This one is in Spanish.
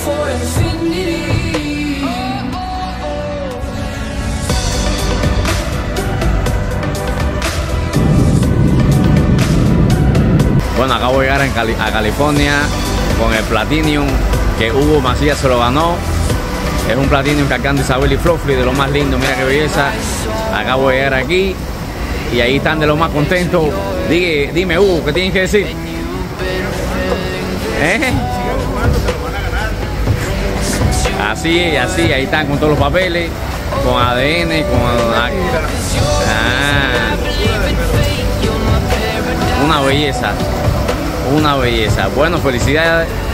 Bueno, acabo de llegar a California con el Platinum que Hugo Macías se lo ganó. Es un Platinum cargando Isabel y Flofli, de lo más lindo, mira qué belleza. Acabo de llegar aquí y ahí están de lo más contentos. Dime Hugo, ¿qué tienes que decir? Así, ahí están con todos los papeles, con ADN, una belleza. Bueno, felicidades